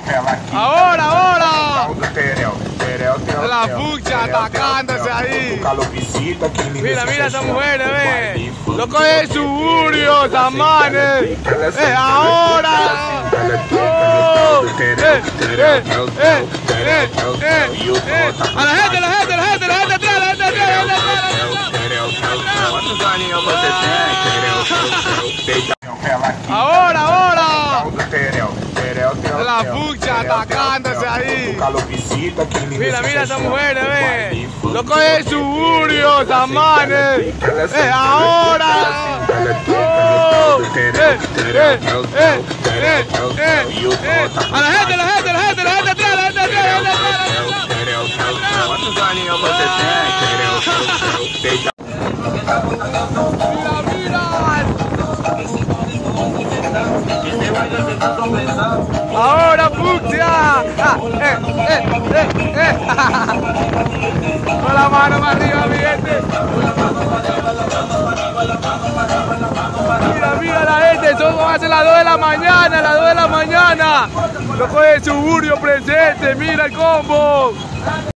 Ahora, ahora. La fucha atacándose ahí. Mira, mira esa mujer, ve. Loco de suburbio, Samanes. Ahora. A la gente, la gente, la gente, la gente atrás, la gente atrás, la gente atrás. Ahora, ahora. La fucha atacándose ahí. Mira, mira esa mujer, ve. Loco de suburbio, Samanes. Ahora. A la gente, la gente, la gente, la gente atrás, la gente atrás, la gente atrás. ¿Cuántos años você tem? Ahora fucsia. Con la mano más arriba, mi gente. Mira, mira la gente, son hace las 2 de la mañana, las 2 de la mañana. Loco de suburbio presente, mira el combo.